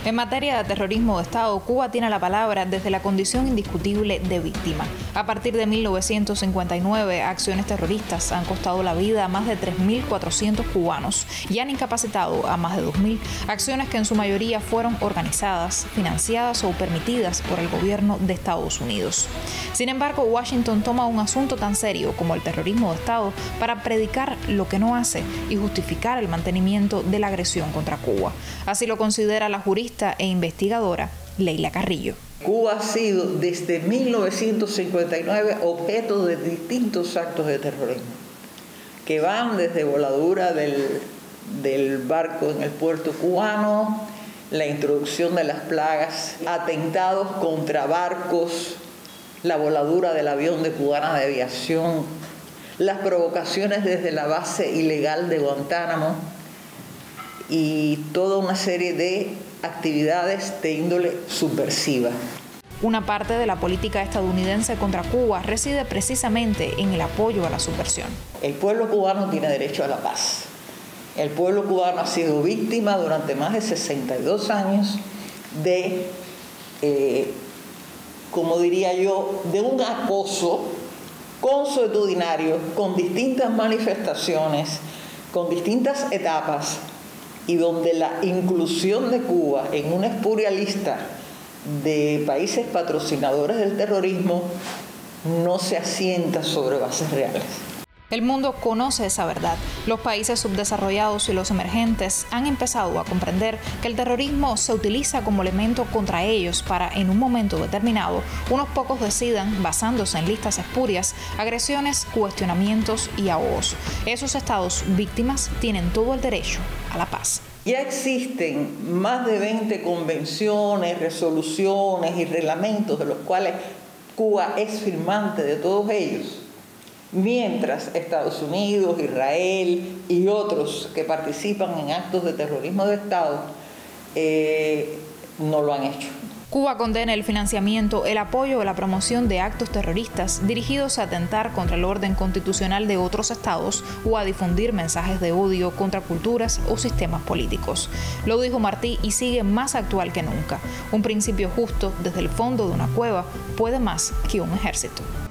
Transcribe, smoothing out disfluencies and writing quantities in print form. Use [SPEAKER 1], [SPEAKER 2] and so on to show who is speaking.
[SPEAKER 1] En materia de terrorismo de Estado, Cuba tiene la palabra desde la condición indiscutible de víctima. A partir de 1959, acciones terroristas han costado la vida a más de 3.400 cubanos y han incapacitado a más de 2.000, acciones que en su mayoría fueron organizadas, financiadas o permitidas por el gobierno de Estados Unidos. Sin embargo, Washington toma un asunto tan serio como el terrorismo de Estado para predicar lo que no hace y justificar el mantenimiento de la agresión contra Cuba. Así lo considera la jurista e investigadora Leila Carrillo.
[SPEAKER 2] Cuba ha sido desde 1959 objeto de distintos actos de terrorismo, que van desde voladura del barco en el puerto cubano, la introducción de las plagas, atentados contra barcos, la voladura del avión de Cubana de Aviación, las provocaciones desde la base ilegal de Guantánamo y toda una serie de actividades de índole subversiva.
[SPEAKER 1] Una parte de la política estadounidense contra Cuba reside precisamente en el apoyo a la subversión.
[SPEAKER 2] El pueblo cubano tiene derecho a la paz. El pueblo cubano ha sido víctima durante más de 62 años de, como diría yo, de un acoso consuetudinario con distintas manifestaciones, con distintas etapas, y donde la inclusión de Cuba en una espuria lista de países patrocinadores del terrorismo no se asienta sobre bases reales.
[SPEAKER 1] El mundo conoce esa verdad. Los países subdesarrollados y los emergentes han empezado a comprender que el terrorismo se utiliza como elemento contra ellos para, en un momento determinado, unos pocos decidan, basándose en listas espurias, agresiones, cuestionamientos y ahogos. Esos estados víctimas tienen todo el derecho a la paz.
[SPEAKER 2] Ya existen más de 20 convenciones, resoluciones y reglamentos de los cuales Cuba es firmante de todos ellos, mientras Estados Unidos, Israel y otros que participan en actos de terrorismo de Estado no lo han hecho.
[SPEAKER 1] Cuba condena el financiamiento, el apoyo o la promoción de actos terroristas dirigidos a atentar contra el orden constitucional de otros estados o a difundir mensajes de odio contra culturas o sistemas políticos. Lo dijo Martí y sigue más actual que nunca. Un principio justo desde el fondo de una cueva puede más que un ejército.